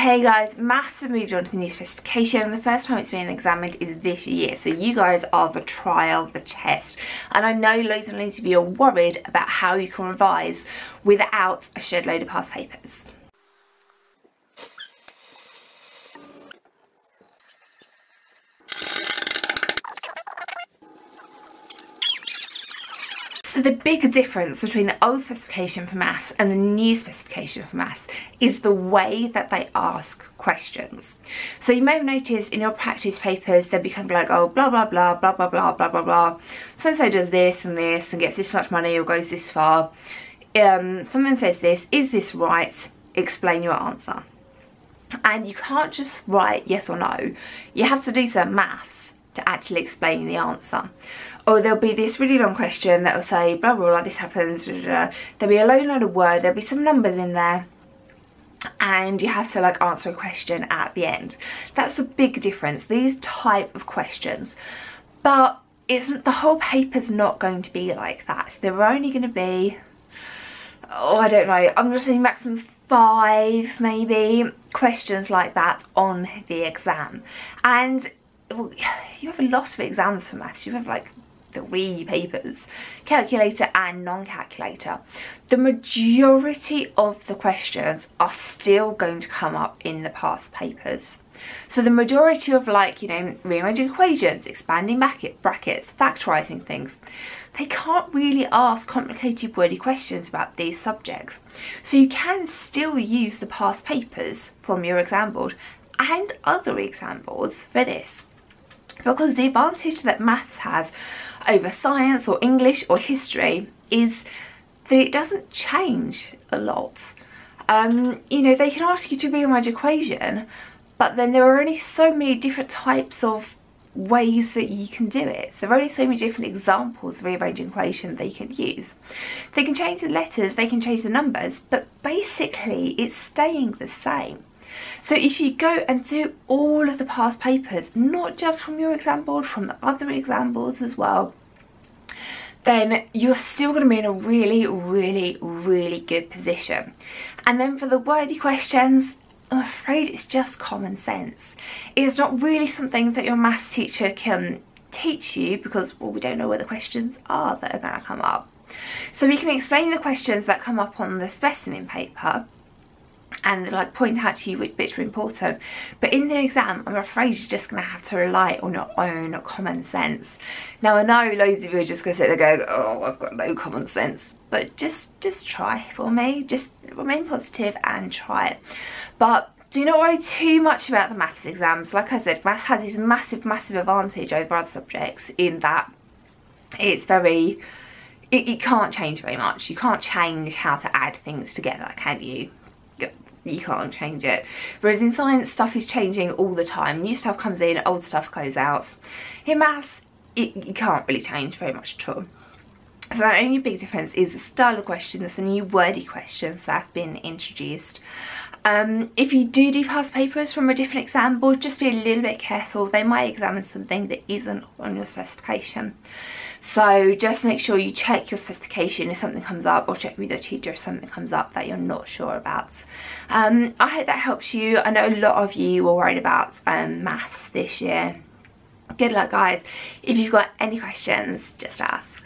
Hey guys, maths have moved on to the new specification, and the first time it's been examined is this year. So you guys are the trial, the test. And I know loads and loads of you are worried about how you can revise without a shed load of past papers. So the big difference between the old specification for maths and the new specification for maths is the way that they ask questions. So you may have noticed in your practice papers they'll be kind of like, oh, blah blah blah blah blah blah blah blah blah, so does this and gets this much money or goes this far. Someone says this, is this right? Explain your answer. And you can't just write yes or no, you have to do some maths to actually explain the answer. Or there'll be this really long question that will say blah blah blah, this happens, blah, blah, blah. There'll be a load of word, there'll be some numbers in there, and you have to like answer a question at the end. That's the big difference, these type of questions. But the whole paper's not going to be like that. So there are only going to be, oh, I don't know, I'm going to say maximum 5 maybe questions like that on the exam. And you have a lot of exams for maths. You have like 3 papers, calculator and non-calculator. The majority of the questions are still going to come up in the past papers. So the majority of, like, you know, rearranging equations, expanding brackets, factorising things, they can't really ask complicated wordy questions about these subjects. So you can still use the past papers from your exam board and other exam boards for this. Because the advantage that maths has over science or English or history is that it doesn't change a lot. You know, they can ask you to rearrange an equation, but then there are only so many different types of ways that you can do it. There are only so many different examples of rearranging equation they can use. They can change the letters, they can change the numbers, but basically it's staying the same. So if you go and do all of the past papers, not just from your exam board, from the other exam boards as well, then you're still going to be in a really good position. And then for the wordy questions, I'm afraid it's just common sense. It's not really something that your maths teacher can teach you because, well, we don't know where the questions are that are going to come up. So we can explain the questions that come up on the specimen paper and like point out to you which bits are important, but in the exam I'm afraid you're just going to have to rely on your own common sense. Now I know loads of you are just going to sit there going, oh, I've got no common sense, but just try for me, just remain positive and try it. But do not worry too much about the maths exams. Like I said, maths has this massive advantage over other subjects in that it's very, it can't change very much. You can't change how to add things together, can you? You can't change it. Whereas in science, stuff is changing all the time. New stuff comes in, old stuff goes out. In maths, you can't really change very much at all. So the only big difference is the style of questions, the new wordy questions that have been introduced. If you do past papers from a different exam board, just be a little bit careful. They might examine something that isn't on your specification. So just make sure you check your specification if something comes up, or check with your teacher if something comes up that you're not sure about. I hope that helps you. I know a lot of you were worried about maths this year. Good luck, guys. If you've got any questions, just ask.